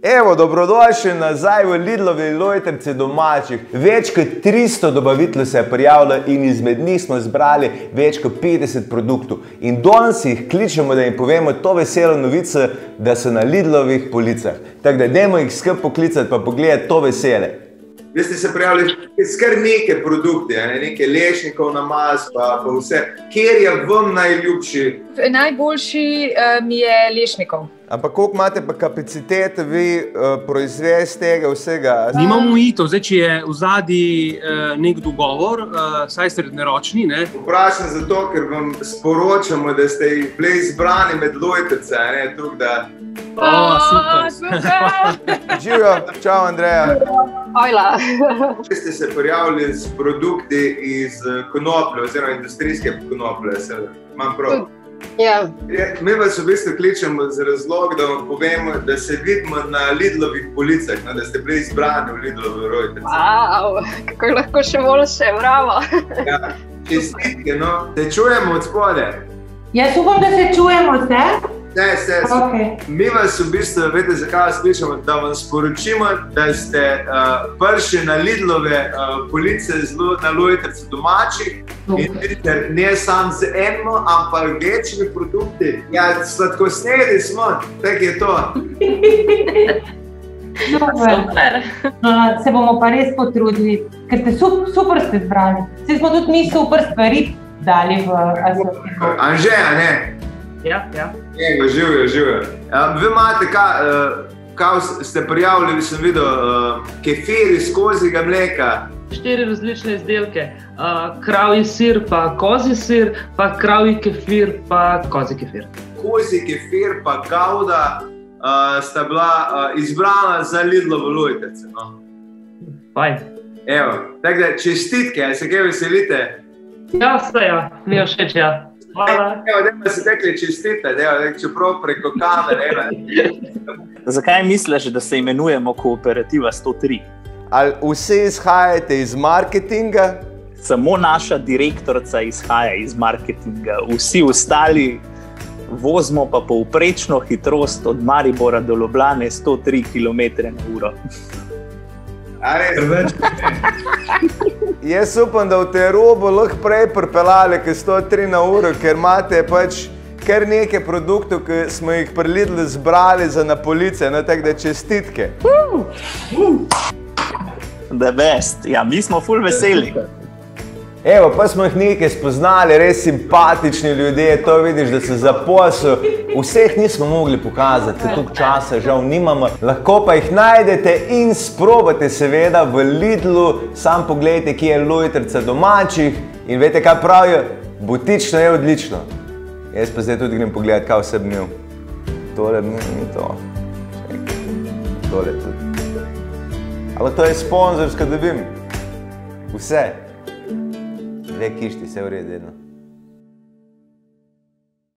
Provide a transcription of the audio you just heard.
Evo, dobrodošli nazaj v Lidlovi lojtrici domačih. Več kot 300 dobaviteljev se je prijavilo in izmed njih smo zbrali več kot 50 produktov. In danes jih kličemo, da jim povemo to veselo novico, da so na Lidlovih policah. Tako da dajmo jih skupaj poklicati pa pogledati to vesele. Vi ste se prijavili skar neke produkte, nekaj lešnikov, namaz pa vse. Kjer je vam najljubši? Najboljši mi je lešnikov. Ampak koliko imate pa kapacitete vi proizvesti tega vsega? Nimamo omejitev, zdaj če je v zadnji nek dogovor, saj srednjeročni, ne? Vprašam zato, ker vam sporočamo, da ste jih bili izbrani med lojtrice, tukaj da... Super! Živijo, čau Andreja. Ojla! Če ste se prijavili z produkti iz konoplje, oziroma industrijske konoplje, imam prav? Ja. Mi vas v bistvu kličemo z razlog, da vam povemo, da se vidimo na Lidlovih policah, da ste bili izbrani v Lidlovi lojtrici. Wow, kako lahko še boljše, bravo! Ja, čestitke, no. Se čujemo od spode? Jaz upam, da se čujemo, se? Se. Okay. Mi vas v bistvu, veste, zakaj vas kličemo, da vam sporočimo, da ste prišli na Lidlove police na lojtrici domačih in ne samo z eno, ampak večjimi produkti. Ja, sladkosnedi smo, tako je to. Super. Se bomo pa res potrudili, ker ste super ste zbrali. Vsi smo tudi mi super stvari dali v asortiment. Anžeja, ne? Ja. Ego, živijo. Vi imate, kaj ste prijavili, sem videl, kefir iz kozjega mleka. 4 različne izdelke, kravji sir pa kozji sir, pa kravji kefir pa kozji kefir. Kozji kefir pa gavda sta bila izbrana za Lidlovo lojtrice. Fajn. Evo, tako da čestitke, se kaj veselite? Ja, mi je všeč, ja. Hvala. Evo, dajmo se tekli čestite, čeprav preko kamere. Zakaj misliš, da se imenujemo Kooperativa 103? Ali vsi izhajate iz marketinga? Samo naša direktorica izhaja iz marketinga. Vsi ostali vozimo pa povprečno hitrost od Maribora do Ljubljane 103 km/h. Jaz upam, da v te robo lahko prej pripeljali k 103 na uro, ker imate pač kar nekaj produktov, ki smo jih pri Lidlu zbrali za na police, tako da čestitke. The best. Ja, mi smo ful veseli. Evo, pa smo jih nekaj spoznali, res simpatični ljudje, to vidiš, da se za posel. Vseh nismo mogli pokazati, ker toliko časa žal nimamo. Lahko pa jih najdete in sprobate seveda v Lidlu. Sam pogledajte, kje je lojtrica domačih in veste, kaj pravijo? Butično je odlično. Jaz pa zdaj tudi grem pogledati, kaj vse bi imel. Tole ni to. Tole tudi. Ali to je sponzorsko, da bim? Vse. Dve kišti, vse v redu.